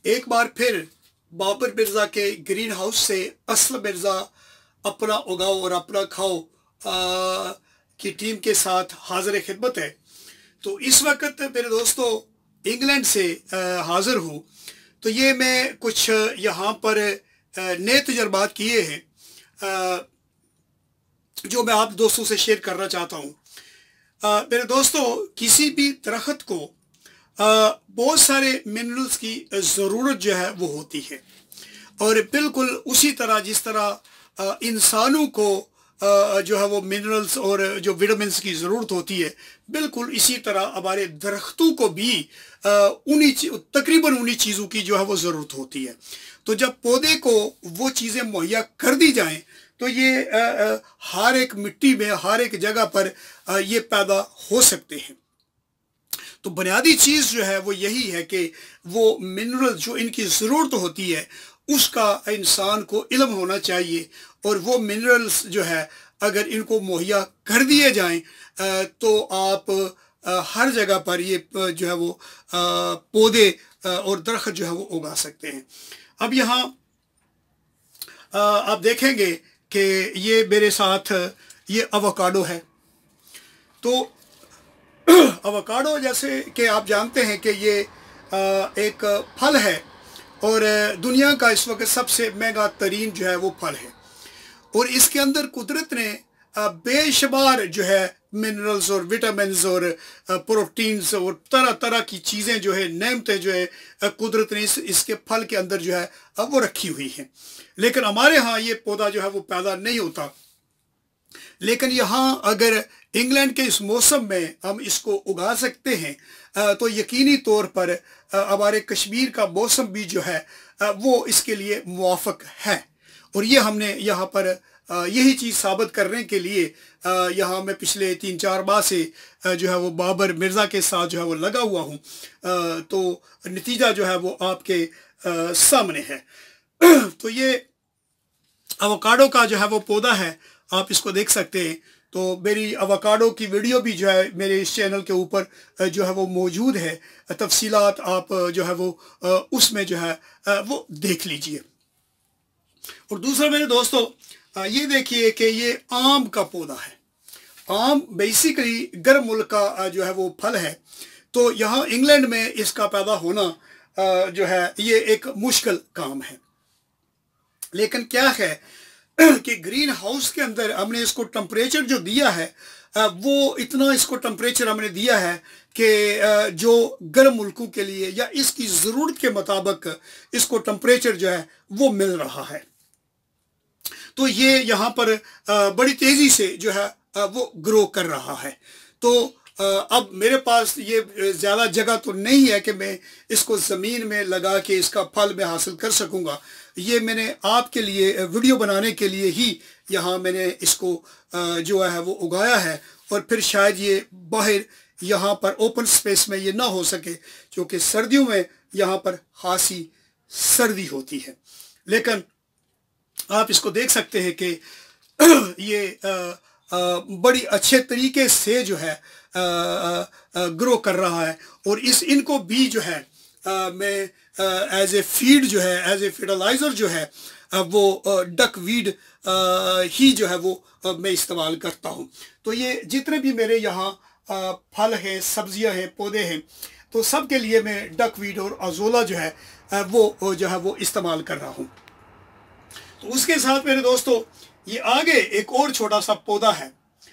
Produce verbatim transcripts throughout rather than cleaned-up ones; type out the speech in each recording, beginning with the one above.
एक बार फिर बाबर मिर्ज़ा के ग्रीन हाउस से असलम मिर्ज़ा अपना उगाओ और अपना खाओ आ, की टीम के साथ हाजिर खिदमत है। तो इस वक्त मेरे दोस्तों इंग्लैंड से आ, हाज़िर हूँ। तो ये मैं कुछ यहाँ पर नए तजर्बात किए हैं जो मैं आप दोस्तों से शेयर करना चाहता हूँ। मेरे दोस्तों, किसी भी दरख्त को आ, बहुत सारे मिनरल्स की ज़रूरत जो है वो होती है, और बिल्कुल उसी तरह जिस तरह इंसानों को आ, जो है वो मिनरल्स और जो विटामिन्स की ज़रूरत होती है, बिल्कुल इसी तरह हमारे दरख्तों को भी उन्हीं तकरीबन उन्हीं चीज़ों की जो है वो ज़रूरत होती है। तो जब पौधे को वो चीज़ें मुहैया कर दी जाएं तो ये आ, आ, हर एक मिट्टी में हर एक जगह पर आ, ये पैदा हो सकते हैं। तो बुनियादी चीज़ जो है वो यही है कि वो मिनरल जो इनकी ज़रूरत होती है उसका इंसान को इल्म होना चाहिए, और वो मिनरल्स जो है अगर इनको मुहैया कर दिए जाएं तो आप हर जगह पर ये जो है वो पौधे और दरख्त जो है वो उगा सकते हैं। अब यहाँ आप देखेंगे कि ये मेरे साथ ये अवाकाडो है। तो अवाकाडो जैसे कि आप जानते हैं कि ये एक फल है और दुनिया का इस वक्त सबसे महंगा तरीन जो है वो फल है, और इसके अंदर कुदरत ने बेशुमार जो है मिनरल्स और विटामिन्स और प्रोटीन्स और तरह तरह की चीज़ें जो है नेमतें जो है कुदरत ने इस इसके फल के अंदर जो है वो रखी हुई हैं। लेकिन हमारे यहाँ ये पौधा जो है वो पैदा नहीं होता। लेकिन यहाँ अगर इंग्लैंड के इस मौसम में हम इसको उगा सकते हैं तो यकीनी तौर पर हमारे कश्मीर का मौसम भी जो है वो इसके लिए मुवाफिक है। और ये हमने यहाँ पर यही चीज़ साबित करने के लिए यहाँ मैं पिछले तीन चार माह से जो है वो बाबर मिर्ज़ा के साथ जो है वो लगा हुआ हूँ। तो नतीजा जो है वो आपके सामने है। तो ये अवाकाडो का जो है वो पौधा है, आप इसको देख सकते हैं। तो मेरी अवाकाडो की वीडियो भी जो है मेरे इस चैनल के ऊपर जो है वो मौजूद है, तफसीलात आप जो है वो उसमें जो है वो देख लीजिए। और दूसरा मेरे दोस्तों ये देखिए कि ये आम का पौधा है। आम बेसिकली गर्म मुल्क का जो है वो फल है। तो यहाँ इंग्लैंड में इसका पैदा होना जो है ये एक मुश्किल काम है। लेकिन क्या है कि ग्रीन हाउस के अंदर हमने इसको टेम्परेचर जो दिया है वो इतना इसको टेम्परेचर हमने दिया है कि जो गर्म मुल्कों के लिए या इसकी ज़रूरत के मुताबिक इसको टेम्परेचर जो है वो मिल रहा है। तो ये यहाँ पर बड़ी तेज़ी से जो है वो ग्रो कर रहा है। तो अब मेरे पास ये ज़्यादा जगह तो नहीं है कि मैं इसको ज़मीन में लगा के इसका फल मैं हासिल कर सकूँगा। ये मैंने आपके लिए वीडियो बनाने के लिए ही यहाँ मैंने इसको जो है वो उगाया है, और फिर शायद ये बाहर यहाँ पर ओपन स्पेस में ये ना हो सके क्योंकि सर्दियों में यहाँ पर खासी सर्दी होती है। लेकिन आप इसको देख सकते हैं कि ये आ, आ, बड़ी अच्छे तरीके से जो है ग्रो कर रहा है, और इस इनको भी जो है आ, मैं एज ए फीड जो है एज ए फर्टिलाइज़र जो है आ, वो डक वीड ही जो है वो आ, मैं इस्तेमाल करता हूँ। तो ये जितने भी मेरे यहाँ फल हैं, सब्जियाँ हैं, पौधे हैं, तो सब के लिए मैं डक वीड और अजोला जो है आ, वो जो है वो इस्तेमाल कर रहा हूँ। तो उसके साथ मेरे दोस्तों ये आगे एक और छोटा सा पौधा है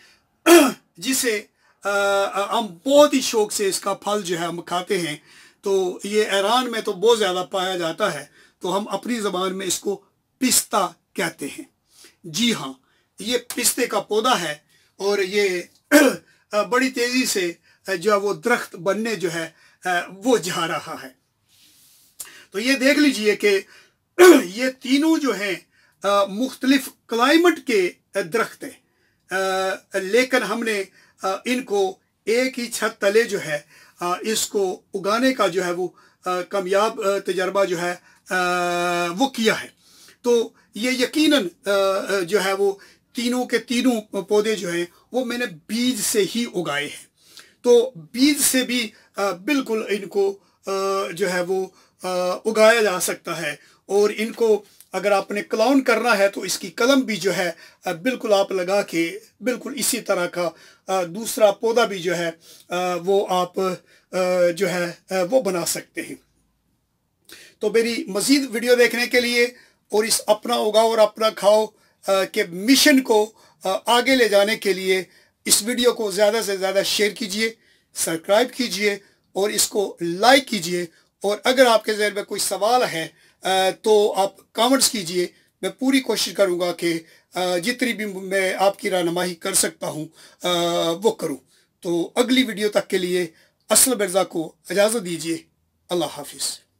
जिसे हम बहुत ही शौक से इसका फल जो है हम खाते हैं। तो ये ईरान में तो बहुत ज़्यादा पाया जाता है, तो हम अपनी ज़बान में इसको पिस्ता कहते हैं। जी हाँ, ये पिस्ते का पौधा है और ये बड़ी तेज़ी से जो है वो दरख्त बनने जो है वो जा रहा है। तो ये देख लीजिए कि ये तीनों जो हैं मुख्तलिफ क्लाइमेट के दरख्त हैं, लेकिन हमने आ, इनको एक ही छत तले जो है आ, इसको उगाने का जो है वो कामयाब तजर्बा जो है आ, वो किया है। तो ये यकीनन आ, जो है वो तीनों के तीनों पौधे जो हैं वो मैंने बीज से ही उगाए हैं। तो बीज से भी आ, बिल्कुल इनको आ, जो है वो उगाया जा सकता है। और इनको अगर आपने क्लाउन करना है तो इसकी कलम भी जो है बिल्कुल आप लगा के बिल्कुल इसी तरह का दूसरा पौधा भी जो है वो आप जो है वो बना सकते हैं। तो मेरी मज़ीद वीडियो देखने के लिए और इस अपना उगाओ और अपना खाओ के मिशन को आगे ले जाने के लिए इस वीडियो को ज़्यादा से ज़्यादा शेयर कीजिए, सब्सक्राइब कीजिए और इसको लाइक कीजिए। और अगर आपके ज़हन में कोई सवाल है तो आप कमेंट्स कीजिए। मैं पूरी कोशिश करूँगा कि जितनी भी मैं आपकी रहनुमाई कर सकता हूँ वो करूँ। तो अगली वीडियो तक के लिए असलम मिर्ज़ा को इजाज़त दीजिए। अल्लाह हाफिज़।